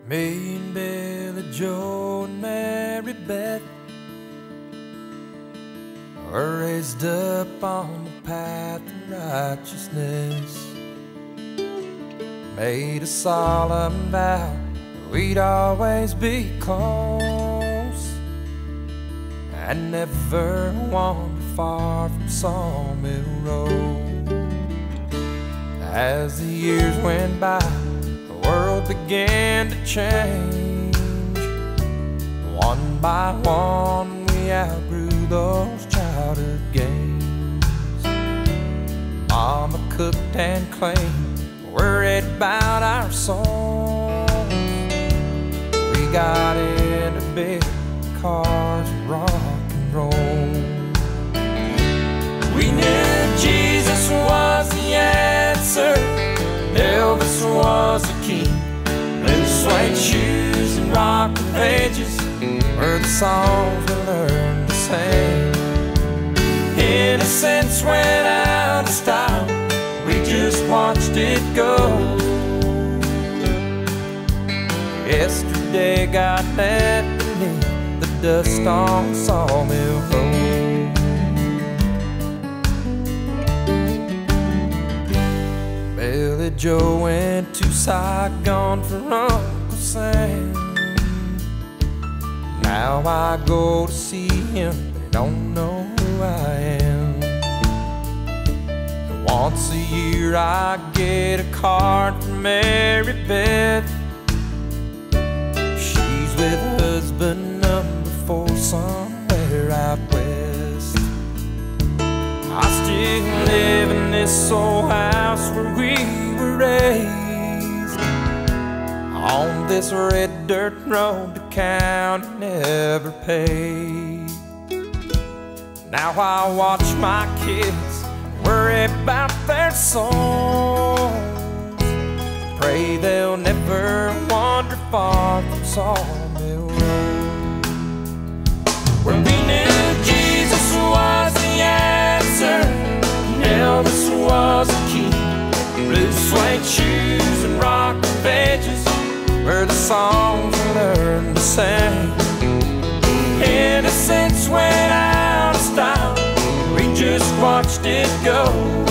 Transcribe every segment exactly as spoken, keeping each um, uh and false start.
Me and Billy Joe and Mary Beth were raised up on the path of righteousness. Made a solemn vow that we'd always be close and never wander far from Sawmill Road. As the years went by, the world began to change. One by one, we outgrew those childhood games. Mama cooked and cleaned, worried about our souls. We got into big cars and rock and roll. We knew Jesus was the answer, Elvis was the king. Blue suede shoes and rock edges were the songs we learned to sing. Innocence went out of style, we just watched it go. Yesterday got left beneath the dust on Sawmill Road. Billy Joe went to Saigon for Uncle Sam. Now I go to see him, they don't know who I am. Once a year I get a card from Mary Beth. She's with husband number four somewhere out west. I still live in this old house where we were raised, on this red dirt road the county never paved. Now I watch my kids worry about their souls, pray they'll never wander far from Sawmill Road, where we knew Jesus was the answer, Elvis was the key. Blue suede shoes and rock edges were the songs we learned to sing. Innocence went out of style, we just watched it go.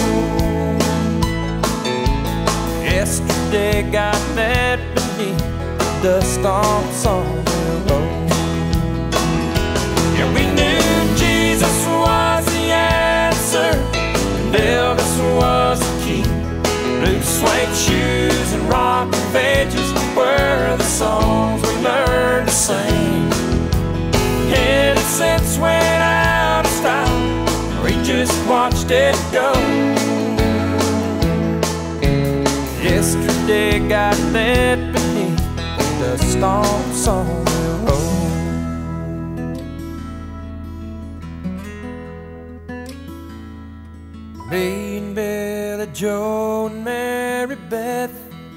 Yesterday got left beneath the dust on Sawmill Road. Yeah, we knew Jesus was the answer, and Elvis was the key. Blue suede shoes and rock edges were the songs we learned to sing. Innocence went out of style, we just watched it go. Yesterday got left beneath the dust on Sawmill Road. Me and Billy Joe and Mary Beth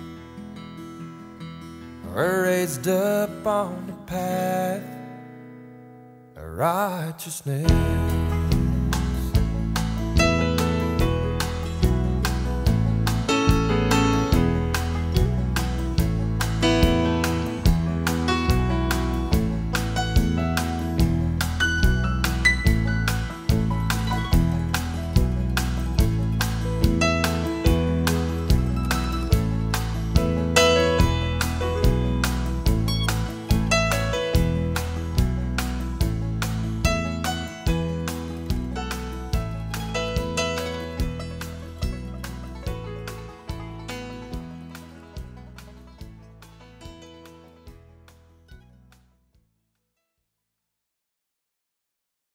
were raised up on the path of righteousness.